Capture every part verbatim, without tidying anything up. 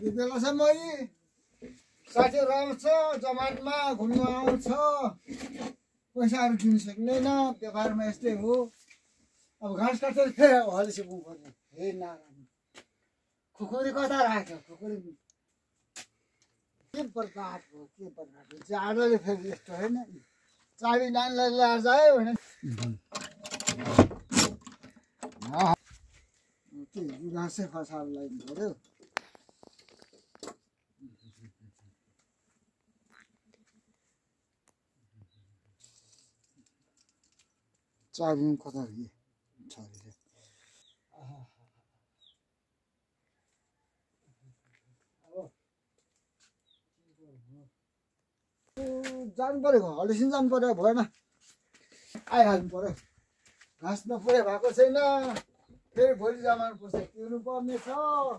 यो बेलासम्म यी साथीहरू आउँछ जमानमा घुम्नु आउँछ पैसाहरू दिनु सक्दैन व्यापारमा यस्तै हो अब घाँस काटेर फेरि हलिसे पुग्नु पर्ने हे नारायण खुकुरी कता राख्यो खुकुरी के बर्बाद भयो के बर्बाद भयो जाडोले फेरि यस्तो होइन चाबी नानीलाई लिएर जायो भने के गुनासै फसाएर लाग्नु पऱ्यो चाबी कता के छ जानु पऱ्यो हलिसिन जानु पऱ्यो भएन आइहाल्नु पऱ्यो घाँस नपुरै भएको छैन फेरि भोलि जमाना पुग्छ तिर्नु पर्ने छ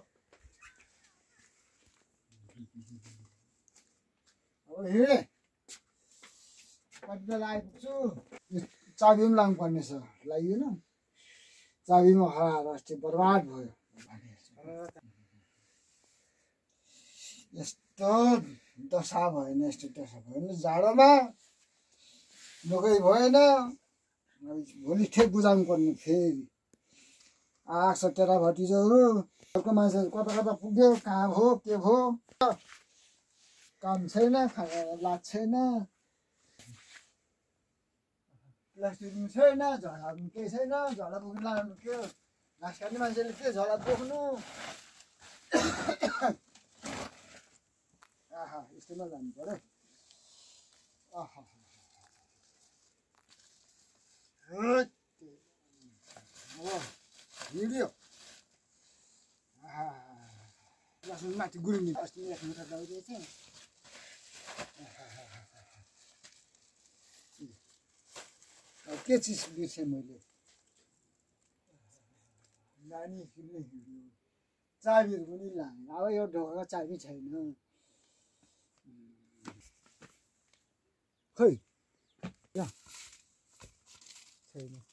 अब हिँडे कति बेला आइपुग्छु चाबी पनि लानु पर्ने छ लागिएन चाबीमा हराएर अस्ति बर्बाद भयो यस्तो दशा भएन यस्तो दशा भएन जाडोमा नोकै भएन भोलि ठेक बुझाउनु पर्ने फेरि आएको छ तेरा भतिजोहरू अर्को मान्छेहरू कता कता पुग्यो कहाँ भयो के भयो काम छैन खाना लाज छैन प्लास्टिक पनि छैन झोला पनि केही छैन झोला बोक्नु लानु के घाँस काट्ने मान्छेले के झोला बोक्नु आहा यस्तोमा जानु पऱ्यो आहा हिँड्यो माथि गुरुङ अस्ति एक मिटर दौडिएछ के चिज बिर्सेँ मैले नानी हिँड्ने हिँड्यो चाबीहरू पनि लाने अब यो ढोकाको चाबी छैन खै या छैन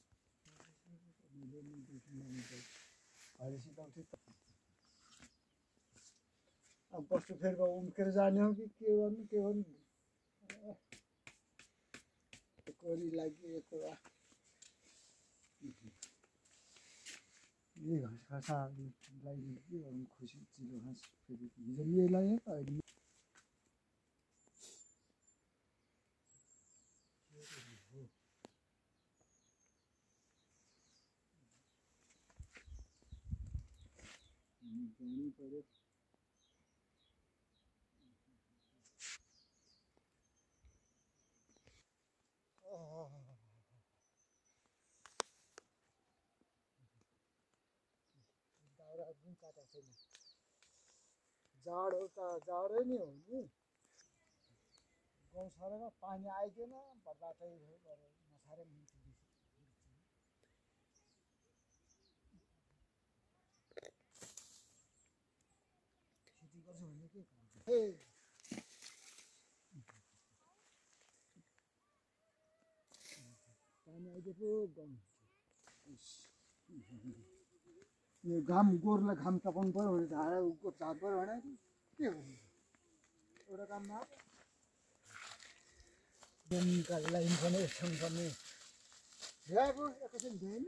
अब बस्नु फेरि उम्केर जाने हो कि के गर्नु के गर्नु कोरी लागिएको यही घाँस खासा लगाइदिनु के गर्नु खुसी चिलो घाँस फेरि हिजो यही लगायो त अहिले जानु पऱ्यो दाउरा पनि काटेको छैन जाडो त जाडै नै हो नि गाउँ सडकमा पानी आइदिएन बर्बादै भयो नसारे खेती गर्छु भने के पानी आइदिएको गाउँ यो घाम गोरुलाई घाम चपाउनु पऱ्यो भने झाडा उको झार पऱ्यो भने के गर्नु एउटा काममा निकालेर इन्फर्ने एकछिन पर्ने भ्याएको एकैछिन भ्याएन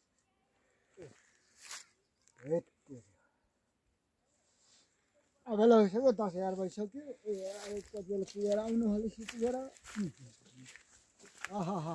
अब बेला भइसक्यो दस एघार भइसक्यो ए कति बेला पुगेर आउनु होला सिटिएर आहा हा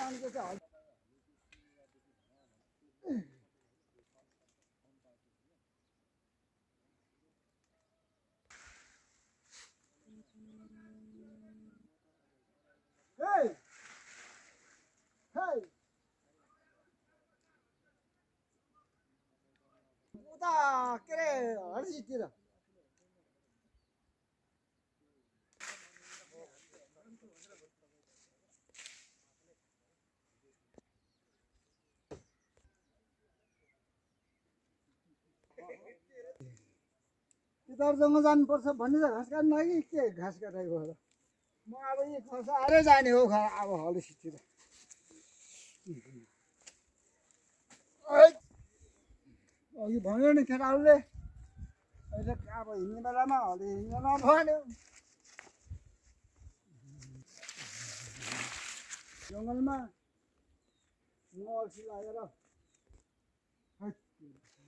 जानुको चाहिँ Hey! Hey! उता के अरे हर्सीतिर किताबसँग जानुपर्छ भन्ने त घाँस काट्न लागि के घाँस काटेको हो र म अब यी खसाएरै जाने हो खा अब हर्सीतिर अघि भन्यो नि केटाहरूले अहिले अब हिँड्ने बेलामा हले हिँड्न नभन्यो जङ्गलमा म अल्छी लागेर